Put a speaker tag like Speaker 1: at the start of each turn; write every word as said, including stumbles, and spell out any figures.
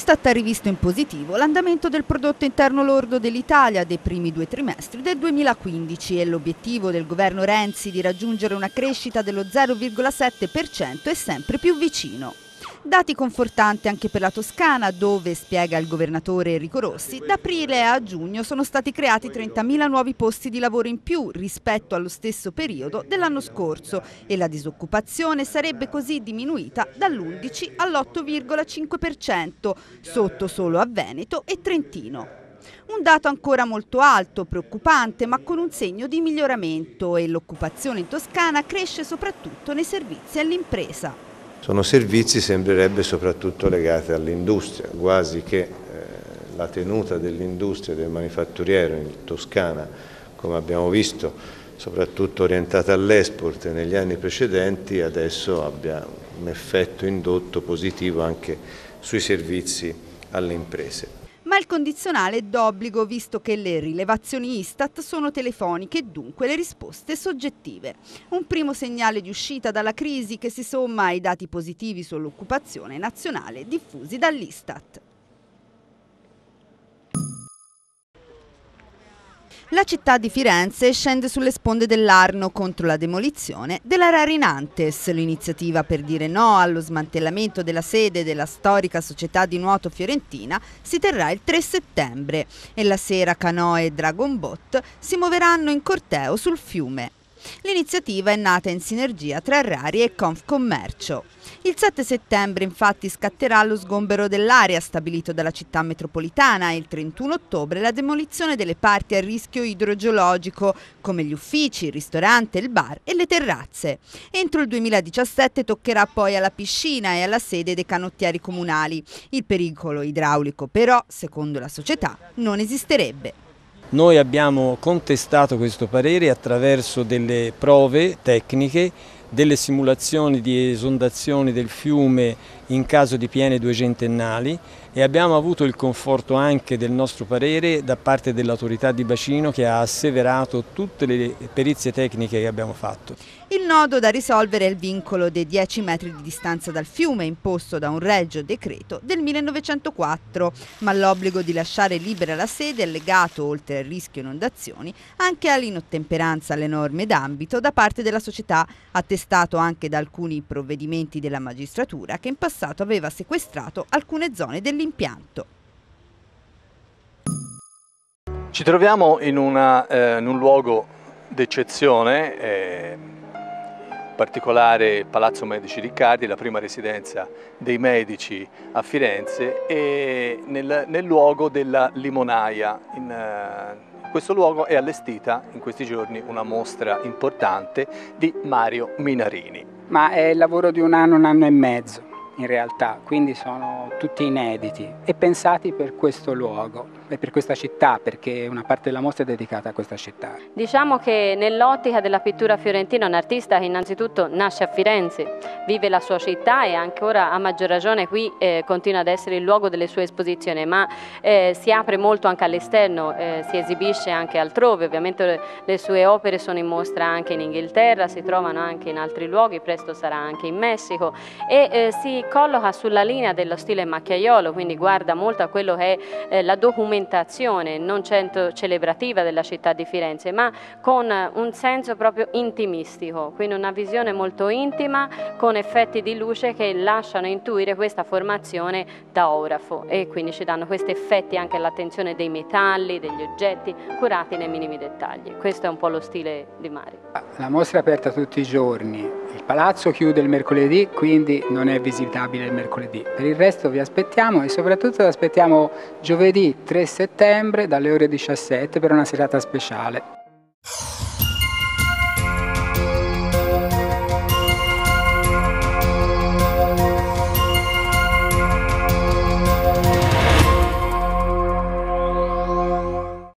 Speaker 1: L'Istat ha rivisto in positivo l'andamento del prodotto interno lordo dell'Italia dei primi due trimestri del duemilaquindici e l'obiettivo del governo Renzi di raggiungere una crescita dello zero virgola sette per cento è sempre più vicino. Dati confortanti anche per la Toscana, dove, spiega il governatore Enrico Rossi, da aprile a giugno sono stati creati trentamila nuovi posti di lavoro in più rispetto allo stesso periodo dell'anno scorso e la disoccupazione sarebbe così diminuita dall'undici all'otto virgola cinque per cento, sotto solo a Veneto e Trentino. Un dato ancora molto alto, preoccupante, ma con un segno di miglioramento, e l'occupazione in Toscana cresce soprattutto nei servizi all'impresa.
Speaker 2: Sono servizi, sembrerebbe, soprattutto legati all'industria, quasi che eh, la tenuta dell'industria del manifatturiero in Toscana, come abbiamo visto, soprattutto orientata all'export negli anni precedenti, adesso abbia un effetto indotto positivo anche sui servizi alle imprese.
Speaker 1: Ma il condizionale è d'obbligo, visto che le rilevazioni Istat sono telefoniche e dunque le risposte soggettive. Un primo segnale di uscita dalla crisi che si somma ai dati positivi sull'occupazione nazionale diffusi dall'Istat. La città di Firenze scende sulle sponde dell'Arno contro la demolizione della Rarinantes, l'iniziativa per dire no allo smantellamento della sede della storica società di nuoto fiorentina si terrà il tre settembre e la sera canoe e Dragon Boat si muoveranno in corteo sul fiume. L'iniziativa è nata in sinergia tra Rari e Confcommercio. Il sette settembre infatti scatterà lo sgombero dell'area stabilito dalla città metropolitana e il trentuno ottobre la demolizione delle parti a rischio idrogeologico come gli uffici, il ristorante, il bar e le terrazze. Entro il duemiladiciassette toccherà poi alla piscina e alla sede dei canottieri comunali. Il pericolo idraulico però, secondo la società, non esisterebbe.
Speaker 3: Noi abbiamo contestato questo parere attraverso delle prove tecniche, delle simulazioni di esondazioni del fiume in caso di piene duecentennali e abbiamo avuto il conforto anche del nostro parere da parte dell'autorità di bacino che ha asseverato tutte le perizie tecniche che abbiamo fatto.
Speaker 1: Il nodo da risolvere è il vincolo dei dieci metri di distanza dal fiume imposto da un regio decreto del millenovecentoquattro, ma l'obbligo di lasciare libera la sede è legato, oltre al rischio inondazioni, anche all'inottemperanza alle norme d'ambito da parte della società, attestato anche da alcuni provvedimenti della magistratura che in passato aveva sequestrato alcune zone dell'impianto.
Speaker 4: Ci troviamo in, una, eh, in un luogo d'eccezione, eh, in particolare il Palazzo Medici Riccardi, la prima residenza dei medici a Firenze, e nel, nel luogo della limonaia. In, eh, in questo luogo è allestita in questi giorni una mostra importante di Mario Minarini.
Speaker 5: Ma è il lavoro di un anno, un anno e mezzo in realtà, quindi sono tutti inediti e pensati per questo luogo e per questa città, perché una parte della mostra è dedicata a questa città.
Speaker 6: Diciamo che nell'ottica della pittura fiorentina un artista che innanzitutto nasce a Firenze, vive la sua città e ancora a maggior ragione qui eh, continua ad essere il luogo delle sue esposizioni, ma eh, si apre molto anche all'esterno, eh, si esibisce anche altrove, ovviamente le, le sue opere sono in mostra anche in Inghilterra, si trovano anche in altri luoghi, presto sarà anche in Messico e eh, si colloca sulla linea dello stile macchiaiolo, quindi guarda molto a quello che è eh, la documentazione non certo celebrativa della città di Firenze, ma con un senso proprio intimistico, quindi una visione molto intima con effetti di luce che lasciano intuire questa formazione da orafo e quindi ci danno questi effetti anche all'attenzione dei metalli, degli oggetti curati nei minimi dettagli. Questo è un po' lo stile di Mario.
Speaker 5: La mostra è aperta tutti i giorni, il palazzo chiude il mercoledì, quindi non è visitabile il mercoledì. Per il resto vi aspettiamo e soprattutto vi aspettiamo giovedì tre settembre dalle ore diciassette per una serata speciale.